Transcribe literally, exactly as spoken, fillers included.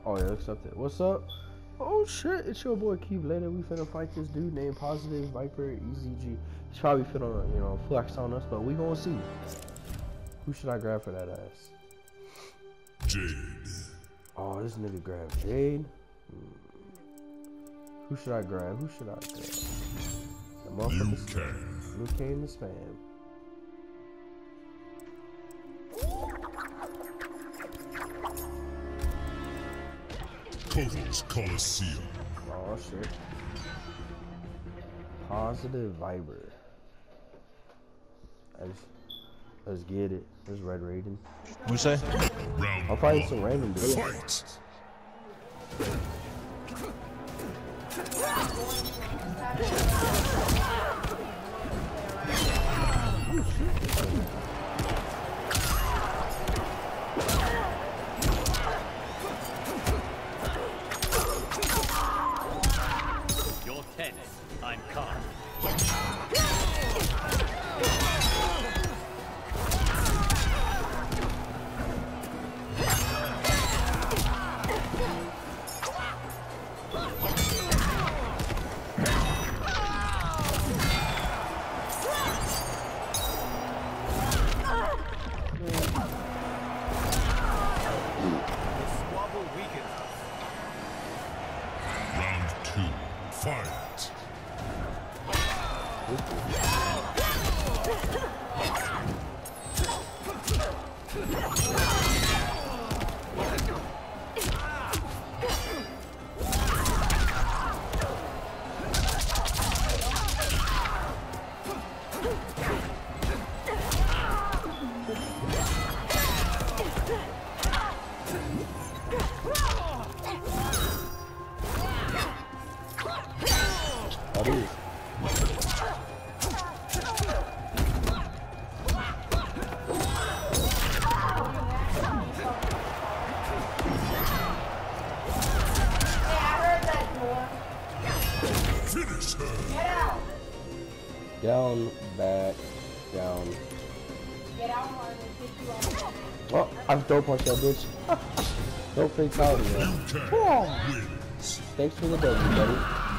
Oh yeah, accept it. What's up? Oh shit, it's your boy Keith Later. We finna fight this dude named Positive Viper E Z G. He's probably finna, you know, flex on us, but we gonna see. Who should I grab for that ass? Jade. Oh, this nigga grabbed Jade. Hmm. Who should I grab? Who should I grab? The Liu Kang. Liu Kang the spam. Koval's Coliseum. Oh shit. Positive Viper. Let's, let's get it. Let's Red Raiden. What you say? Round I'll fight one. some random dude. Fight. Your tennis, I'm calm. Round two. Fight. That is. Finish her. Down, back, down. Get out hard and kick you off. Oh, I throw punch that bitch. No fatality, man. Liu Kang wins. Thanks for the W, buddy.